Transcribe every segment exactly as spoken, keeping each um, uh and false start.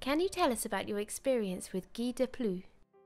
Can you tell us about your experience with Guy Deplu?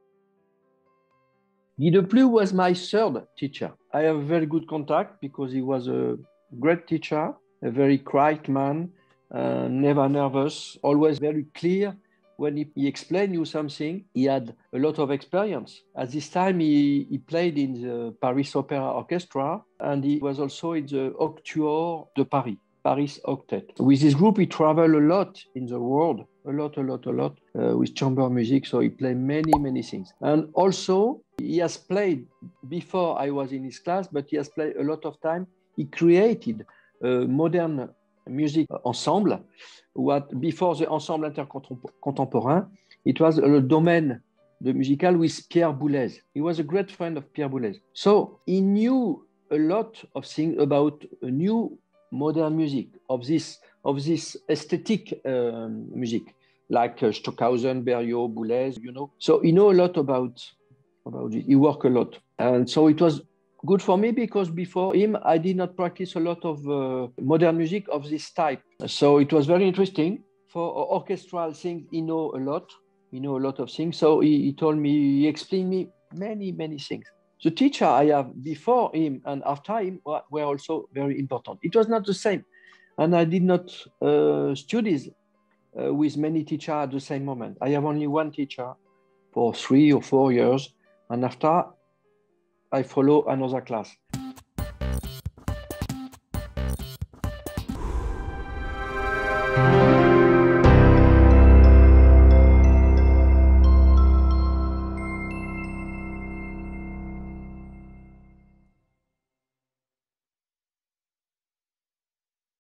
Guy Deplu was my third teacher. I have very good contact because he was a great teacher, a very quiet man, uh, never nervous, always very clear. When he, he explained you something, he had a lot of experience. At this time, he, he played in the Paris Opera Orchestra, and he was also in the Octuor de Paris, Paris Octet. With this group, he traveled a lot in the world, a lot, a lot, a lot, uh, with chamber music. So he played many, many things. And also, he has played before I was in his class, but he has played a lot of time. He created a modern music ensemble. What before the ensemble intercontemporain, it was a domaine de musical with Pierre Boulez. He was a great friend of Pierre Boulez. So he knew a lot of things about a new modern music, of this of this aesthetic um, music, like uh, Stockhausen, Berlioz, Boulez, you know. So he know a lot about about it. He worked a lot, and so it was good for me because before him, I did not practice a lot of uh, modern music of this type. So it was very interesting. For orchestral things, he know a lot. He know a lot of things. So he, he told me, he explained me many, many things. The teacher I have before him and after him were also very important. It was not the same. And I did not uh, studies uh, with many teachers at the same moment. I have only one teacher for three or four years. And after, I follow another class.